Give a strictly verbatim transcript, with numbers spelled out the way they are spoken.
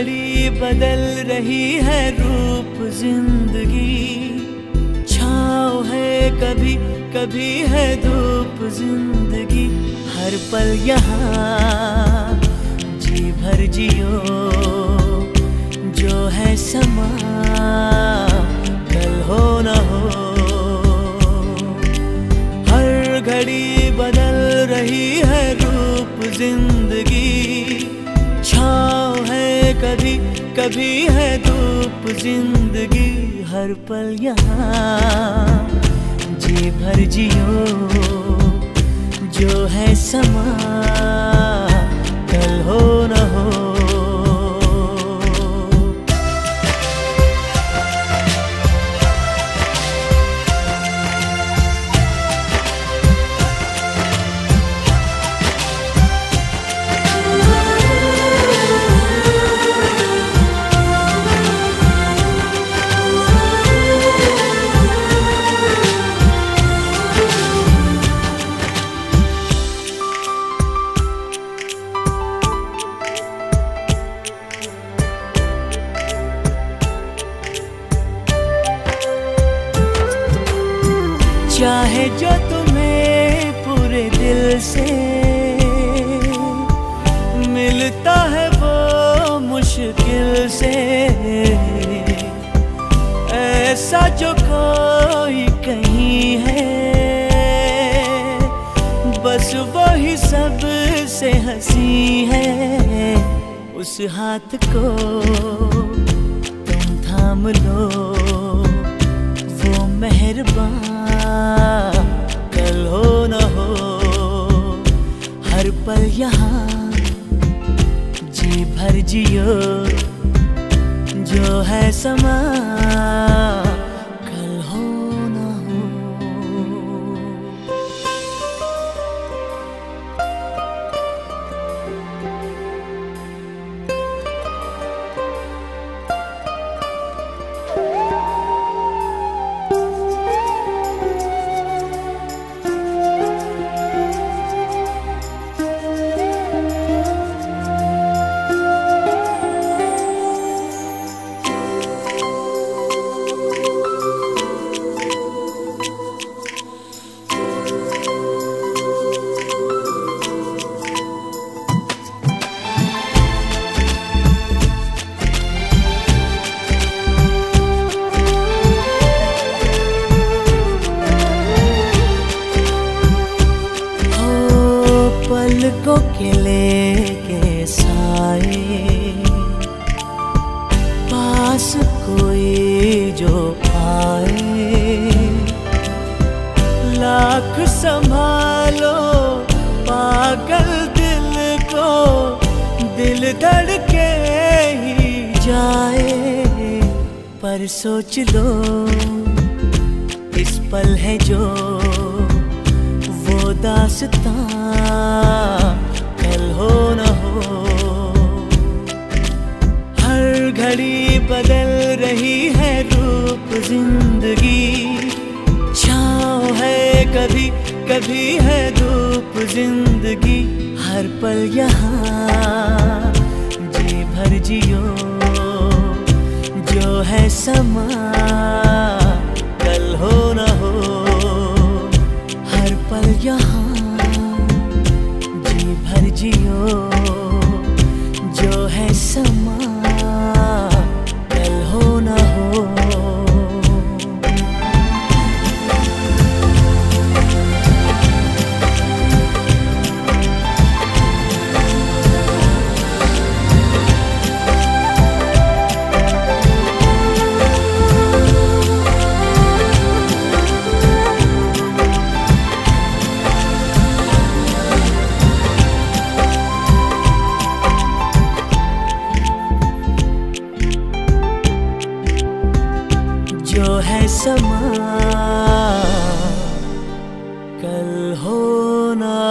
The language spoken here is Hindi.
घड़ी बदल रही है रूप जिंदगी, छाँव है कभी कभी है धूप जिंदगी। हर पल यहाँ जी भर जियो, जो है समा कल हो न हो। हर घड़ी बदल रही है रूप जिंदगी, छाँव है कभी कभी है धूप जिंदगी। हर पल यहाँ जी भर जियो, जो है समा कल हो न हो। चाहे जो तुम्हें पूरे दिल से मिलता है वो मुश्किल से, ऐसा जो कोई कहीं है बस वही सबसे हंसी है। उस हाथ को तुम थाम लो, वो मेहरबान कल हो न हो। हर पल यहाँ जी भर जियो, जो है समा कल हो न हो। पलकों के लेके साए, पास कोई जो आए। लाख संभालो पागल दिल को, दिल धड़के ही जाए। पर सोच लो इस पल है जो वो दास्तां कल हो न हो। हर घड़ी बदल रही है रूप जिंदगी, छाँव है कभी कभी है धूप जिंदगी। हर पल यहाँ जी भर जियो, जो है समा कल हो न हो। हर पल यहाँ जी भर जियो, जो है समा कल हो न हो। जो है समा कल हो ना